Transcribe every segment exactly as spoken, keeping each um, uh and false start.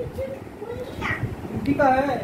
उनकी का है।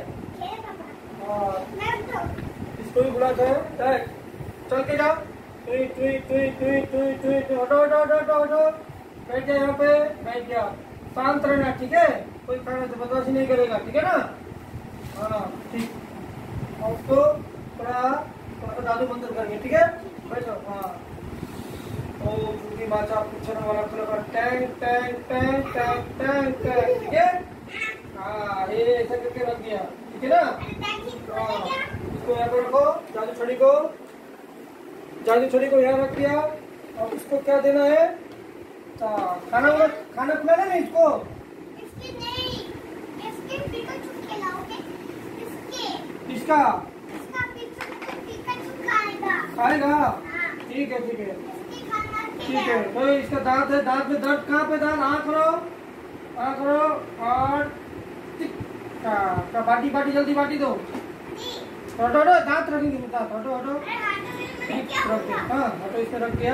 इसको भी बुलाते हैं। चल के जाओ। तुई तुई तुई तुई तुई तुई हटो हटो हटो हटो। बैठ जा यहाँ पे, बैठ जा। शांत रहना, ठीक है? कोई खाने से बदमाशी नहीं करेगा, ठीक है ना? हाँ ठीक। और उसको थोड़ा थोड़ा सा जादू मंत्र करेंगे, ठीक है? बैठो। हाँ ओम दुर्गी माता पुच्छन वाला खुला tank tank tank tank tank tank, ठीक है? हाँ ये ऐसा करके रख दिया, ठीक है ना? हाँ इसको यहाँ पर रखो, जादू छड़ी को जादू छड़ी को यहाँ रख दिया। और इसको क्या देना है? खाना खाना खिलाना है इसको। इसके नहीं, इसके पिकाचू खिलाओगे। इसके इसका इसका पिकाचू खाएगा। खाएगा? हाँ। ठीक है ठीक है इसकी खाना ठीक है। तो इसका दांत है, दांत में दर्द कहाँ पे? दांत आँख करो, आँख करो और का बाटी बाटी जल्दी बाटी दो। हटो हटो दांत रखेंगे, दांत हटो हटो। हाँ हटो, इसमें रख दिया।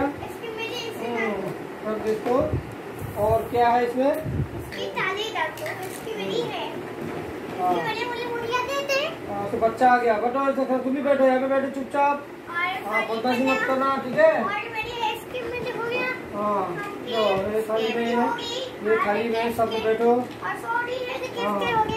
रख दो इसको। और क्या है इसमें? इसकी ताली रखो, इसकी मेरी है। इसकी मेरे मुझे मुड़िया दे दे। हाँ तो बच्चा आ गया। बैठो ऐसे, तुम भी बैठो यहाँ पे, बैठो चुपचाप। हाँ बदमाशी मत करना, ठीक है? और मेरी आइसक्रीम में हो गया। हाँ ये खाली में है, ये खाली में सब बैठो। और सॉरी है, किसके हो गया?